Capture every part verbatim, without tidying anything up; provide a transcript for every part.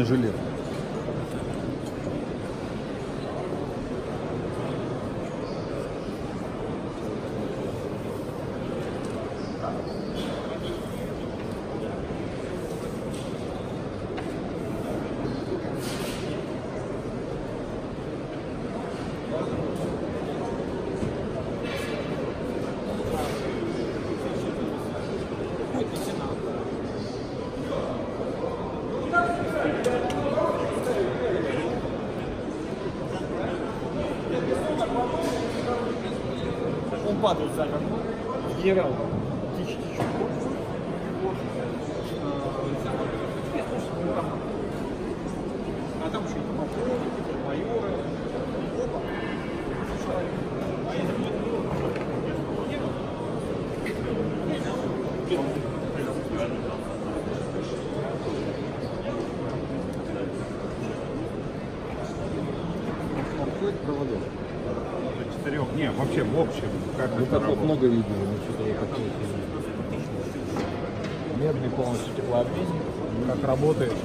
бронежилет. Он падает за как генерал. А там еще майоры. Проводов. Четырех. Не, вообще в общем. Как Ну это так вот работает? много видели, но что-то вот такое. Медный полностью теплообменник. Как работает?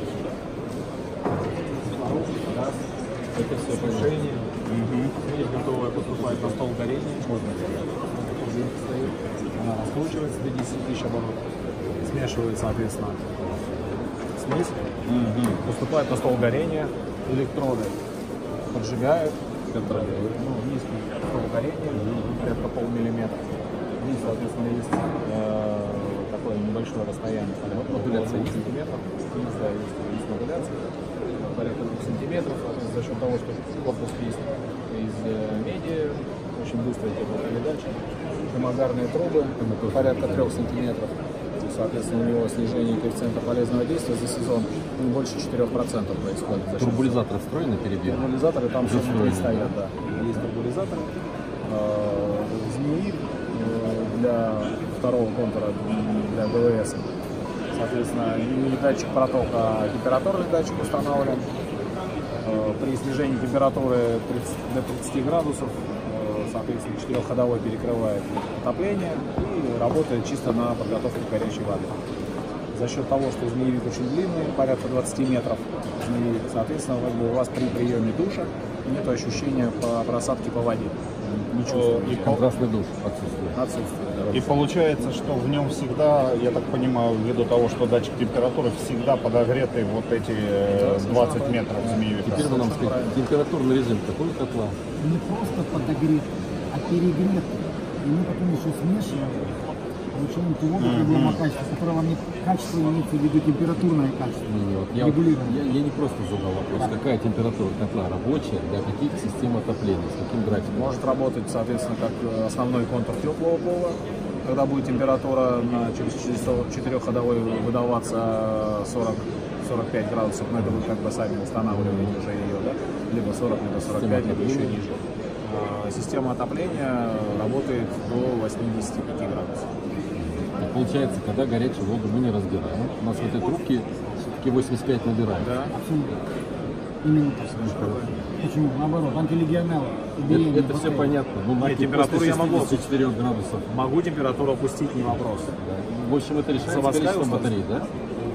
Газ. Это все Сушение. Смесь готовая поступает на стол горения. можно. Стоит. Она раскручивается до десяти тысяч оборотов. Смешивает, соответственно, смесь. Поступает на стол горения. Электроды поджигают. Контролирует. Ну, низкий стол горения, порядка полмиллиметра. Здесь, соответственно, есть э, такое небольшое расстояние, порядка Модуляция двух сантиметров. Здесь, да, есть, есть модуляция, порядка двух сантиметров. Соответственно, за счет того, что корпус есть из э, меди, очень быстрый теплопередача, гомогарные трубы, порядка трех сантиметров. И, соответственно, у него снижение коэффициента полезного действия за сезон ну, больше четырёх процентов происходит. За счет Турбулизатор встроены перебил? Турбулизаторы там все Встроены, стоят, да. Есть турбулизаторы. Э, Змеи э, для второго контура, для ГВС. Соответственно, не датчик протока, а температурный датчик установлен. Э, При снижении температуры тридцать до тридцати градусов, э, соответственно, четырехходовой перекрывает отопление и работает чисто на подготовку горячей воды. За счет того, что змеевик очень длинный, порядка двадцати метров змеевик, соответственно, как бы у вас при приеме душа нет ощущения по просадке по воде. Не чувствуете. И, Контрастный душ отсутствует. Отсутствует. Да. и получается, что в нем всегда, я так понимаю, ввиду того, что датчик температуры всегда подогреты вот эти э, двадцать метров змеевика. Теперь вы нам скажите, температурный режим какой котла? Не просто подогрет, а перегрет. И мы потом еще смешиваем, получаем ту воду другого качества, которого не качество имеется в виду температурное качество. Не, не, вот я, Регулировано. я, я не просто задал вопрос, какая температура котла рабочая для каких систем отопления, с каким графиком? Может работать, соответственно, как основной контур теплого пола, когда будет температура на, через четырехходовой выдаваться сорок сорок пять градусов, но это вы как бы сами устанавливаете уже ее, да? Либо сорок, либо сорок пять, либо еще ниже. А система отопления работает до восьмидесяти пяти градусов. И получается, когда горячую воду мы не разбираем, у нас в этой трубке все-таки восемьдесят пять набираем. Да. Абсолютно. Именно так. Почему? Наоборот, антилегионелла. Это, это все понятно. Ну, на температуру я могу шестидесяти четырёх градусов. Могу температуру опустить, не вопрос. В общем, это решается Заводская количеством установка. батарей, да?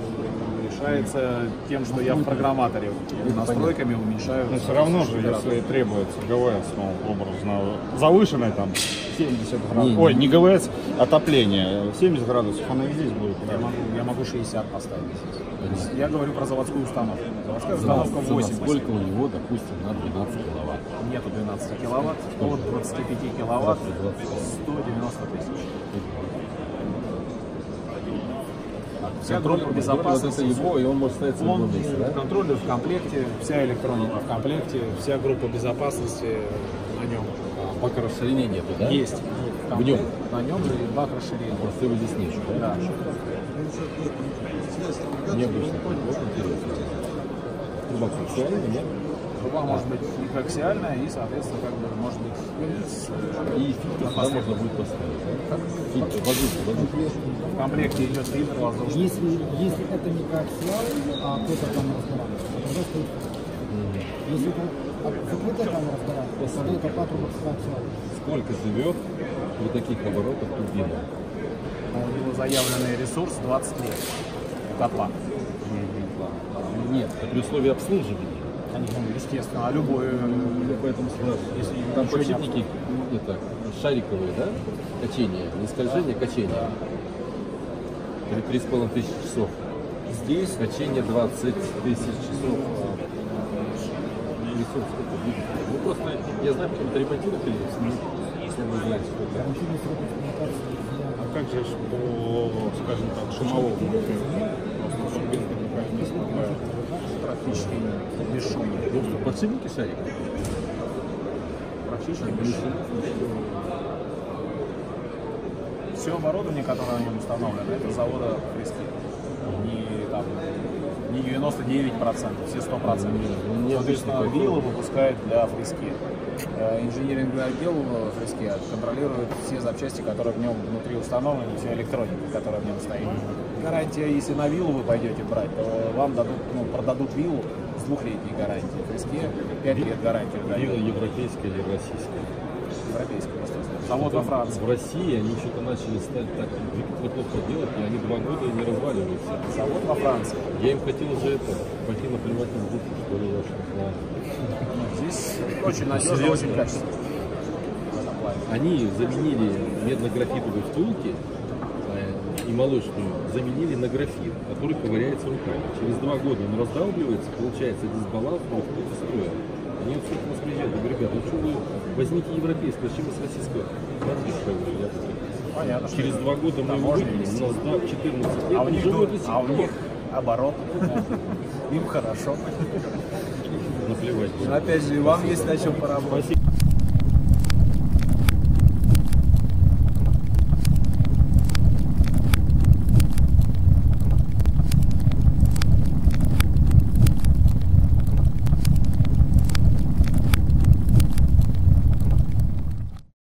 Решается тем, что я в программаторе настройками уменьшаю. Но все равно же, если требуется ГВС, ну, образно, завышенное там семьдесят градусов, Не, ой, не. не ГВС, отопление, семьдесят градусов, оно и здесь будет. Я могу, я могу шестьдесят поставить. Я говорю про заводскую установку. Заводская установка Цена восемьдесят. сколько у него, допустим, на двенадцать киловатт? Нету двенадцати киловатт, от двадцати пяти киловатт сто девяносто тысяч. Вся группа Вот безопасности. это его, и он может ставиться в Он любом месте, да? контроллер в комплекте, вся электроника в комплекте, вся группа безопасности на нем. Бака расширения нету, да? Есть. В нем? На нем же и бак расширения. Просто его здесь нет, да? Да. Необычно. Вот интересно. Труба коаксиальная, нет? Труба может быть и коаксиальная, и, соответственно, как бы может быть с, э, И фильтр сюда можно будет поставить, да? Фильтр, воздушный, воздушный. в комплекте идет фильтр воздушный. Если, если это не коаксиал, а кто-то там разбирает, тогда стоит. Если это закрытая камера разбирает, тогда это патрубок коаксиал. Сколько живет при таких оборотах турбина? У него заявленный ресурс двадцать лет у котла. Нет, это при условии обслуживания. Конечно, естественно, а любой... Ну, поэтому сразу. Если Там ничего не подшипники это, шариковые, да? Качение, не скольжение, качение. Или три с половиной тысячи часов. Здесь качение двадцать тысяч часов. Ресурс сколько будет? Ну просто, я знаю, потому что ремонтировать придется. Если вы знаете, что это. Гарантийный срок эксплуатации. А как же ж по, скажем так, шумовому эффекту? Просто чтобы механизм практически бесшумный. Просто подшипники шариковые. Практически бесшумный. Все оборудование, которое на нем установлено, это с завода Фриске. Не, там, не девяносто девять процентов, все сто процентов. Соответственно, Вилла выпускает для Фриске. Инженеринговый отдел Фриске контролирует все запчасти, которые в нем внутри установлены, вся электроника, которая в нем стоит. Гарантия, если на Виллу вы пойдете брать, то вам дадут, ну, продадут Виллу с двухлетней гарантией. Фриске пять лет гарантии. Вилла европейская или российская? Европейская, естественно. Завод во Франции. В России они что-то начали стать так неплохо делать, и они два года не разваливаются. Завод во Франции. Я им хотел уже это, пойти на плевательную будку, что ли, я уж не знаю. Здесь очень надежно, Серьезно? очень качественно. В этом плане. Они заменили медно-графитовые втулки э, и молочную заменили на графит, который ковыряется руками. Через два года он раздалбливается, получается дисбаланс, но втулка строя. Они все нас приезжают, я говорю, ребята, ну что вы возьмите европейское, чем с российского? Понятно, что Через два года мы его выделим, у нас да, четырнадцать лет, а у них, живет тут- до сих а у пор. них оборот. Им хорошо. Наплевать. Но опять же, вам есть на чем поработать. Спасибо.